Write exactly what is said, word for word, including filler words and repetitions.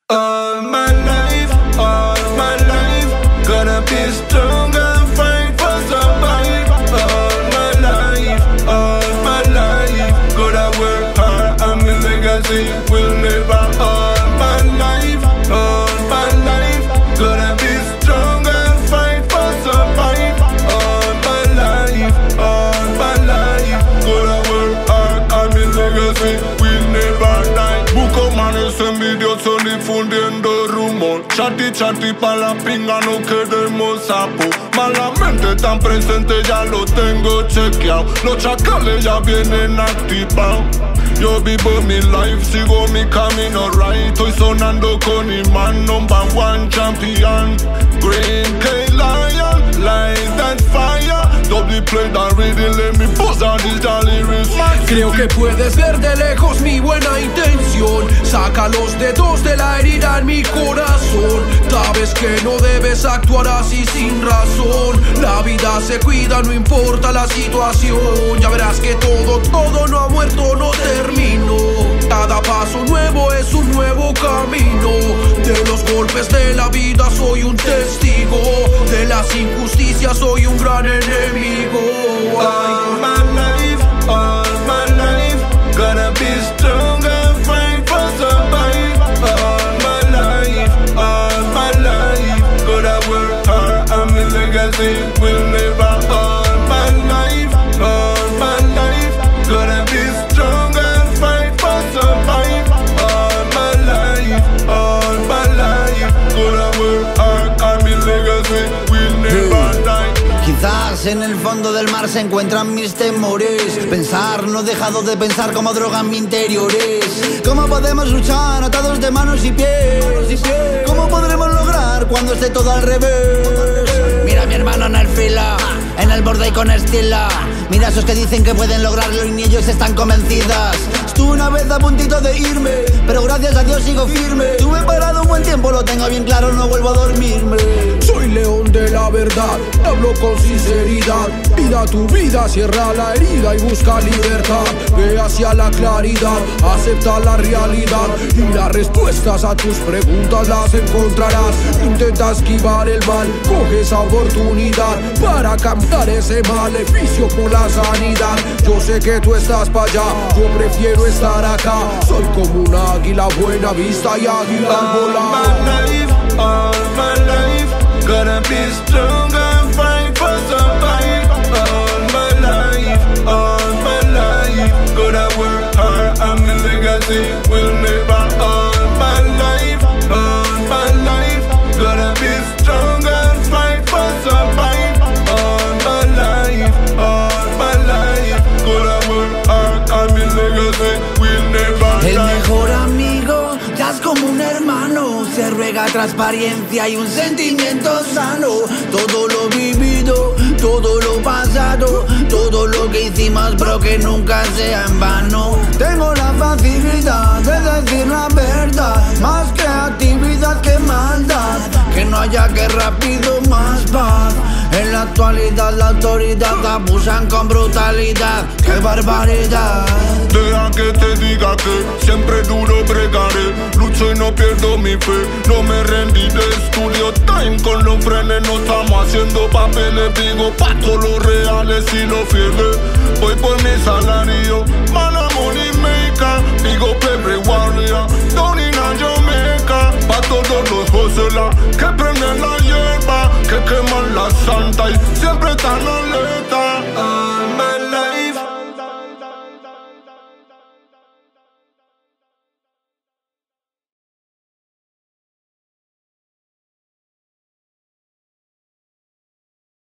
All my life, all my life, gonna be strong and fight for survive. All my life, all my life, gonna work hard and my legacy will never. All my life, all my life, gonna be strong and fight for survive. All my life, all my life, gonna work hard and my legacy will never die. Busco manes envidiosos difundiendo rumor. Chati chati pa' la pinga, no queremos sapo. Malamente tan presente ya lo tengo chequeado. Los chacales ya vienen activados. Yo vivo mi life, sigo mi camino right. Estoy sonando con Iman, number one champion. Green K-Lion, light that fire. Double play that reading, let me buzz on this jolly wrist. Creo que puedes ver de lejos mi buena intención. Saca los dedos de la herida en mi corazón. Sabes que no debes actuar así sin razón. La vida se cuida, no importa la situación. Ya verás que todo, todo no ha muerto, no terminó. Cada paso nuevo es un nuevo camino. De los golpes de la vida soy un testigo. De las injusticias soy un gran enemigo. All my life, all my life, gonna be strong and fight for survive. All my life, all my life, gonna work hard and my legacy will never. All my life, all my life, gonna be strong and fight for survive. All my life, all my life, gonna work hard and my legacy will never die. Quizás en el fondo del mar se encuentran mis temores. Pensar, no he dejado de pensar como droga en mi interiores. ¿Cómo podemos luchar atados de manos y pies? ¿Cómo podremos lograr cuando esté todo al revés? Mira a mi hermano en el fila, en el borde y con estilo. Mira a esos que dicen que pueden lograrlo y ni ellos están convencidas. Estuve una vez a puntito de irme, pero gracias a Dios sigo firme. Estuve parado un buen tiempo, lo tengo bien claro, no vuelvo a dormirme. Soy león de la verdad, hablo con sinceridad. Vida tu vida, cierra la herida y busca libertad. Ve hacia la claridad, acepta la realidad y las respuestas a tus preguntas las encontrarás. Intenta esquivar el mal, coge esa oportunidad para cambiar ese maleficio por la sanidad. Yo sé que tú estás para allá, yo prefiero estar acá. Soy como un águila, buena vista y águila al volar. All my life, all my life, gonna be strong and fight for survive. All my life, all my life, gonna work hard and my legacy will never. All my life, all my life, gonna be strong and fight for survive. All my life, all my life, gonna work hard and my legacy will never die. El mejor amigo ya es como un hermano. Se ruega transparencia y un sentimiento sano. Todo lo vivido, todo lo pasado, todo lo que hicimos, bro, que nunca sea en vano. Tengo la facilidad de decir la verdad, más creatividad que maldad. Que no haya guerra, pido más paz. En la actualidad la autoridad abusan con brutalidad. ¡Qué barbaridad! Deja que te diga que siempre duro bregaré. Lucho y no pierdo mi fe, no me rendí de estudio time. Con los frenes no estamos haciendo papeles. Digo pa' todos los reales y los fieles. Voy por mi salario, man a money maker. Digo every warrior, down in a Jamaica. Pa' todos los hustlers que prenden la hierba.